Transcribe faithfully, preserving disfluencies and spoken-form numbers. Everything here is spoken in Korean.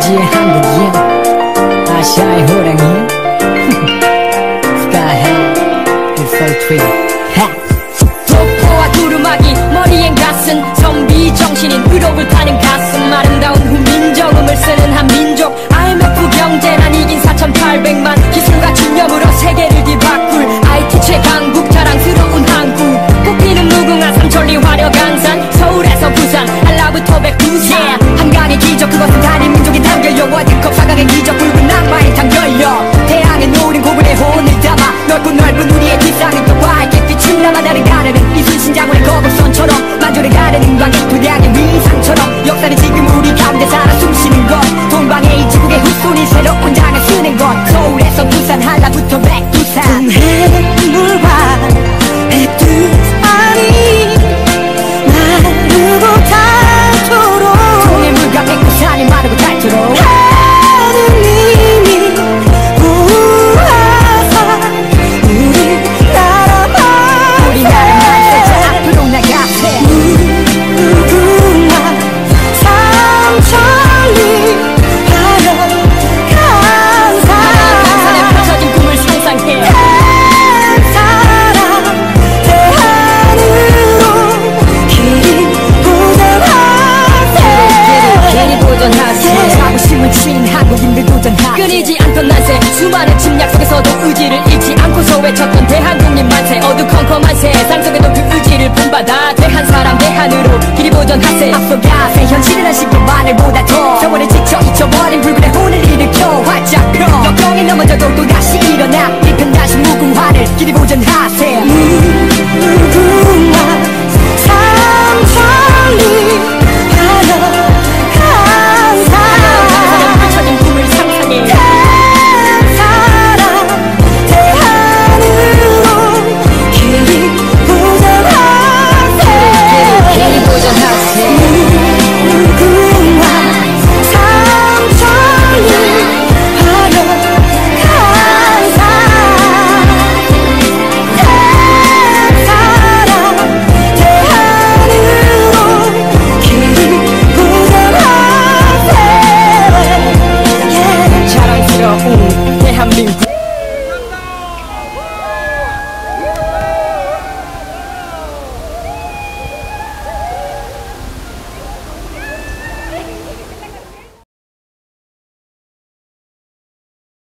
이제 한국이야 아시아의 호랑이 Sky high, it's so true. 독보와 두루마기 머리엔 가슴 선비 정신인 의욕을 타는 가슴 아름다운 후민정음을 쓰는 한 민족 아이엠에프 경제난 이긴 사천팔백만 기술과 집념으로 세계를 뒤바꿀 아이티 최강국 자랑스러운 한국 꽃피는 무궁화 삼천리 화려강산 서울에서 부산 한라부터 백두산 yeah. 한강의 기적 그것은 단일 민족이 담겨요 월드컵 사강의 기적 붉은 악마의 탕 열려 태양의 노린 고분의 혼을 담아 넓고 넓은 우리의 뒷상은 또 밝게 빛은 남아 다른 가르는 이순신 장군의 거북선처럼 만조를 가르는 광개토량의 위상처럼 역사는 지금 우리 가운데 살아 숨쉬는 것 동방의 지국의 후손이 새로운 장을 쓰는 것 서울에서 부산 한라부터 백두산 해물과 백두산이 마르고 닳도록 동해물과 백두산이 마르고 닳도록 하느님이 보호하사 우리나라만 우리나라만 세자 앞으로 나가세 무궁화 삼천리 화려강산 강산에 펼쳐진 꿈을 상상해 사랑 대한으로 길이 도전하세 괜히 도전하세 자부심을 지닌 한국인들 도전하세 끊이지 않던 난세 수많은 침략 속에서도 의지를 잃지 않고서 외쳤던 대한국민 만세 어두컴컴한 세상 속에도 그 의지를 본받아 대한 사람 대한으로 길이 도전하세 앞서가세 현실이란 시계만을 보다 더 세월에 지쳐 잊혀버린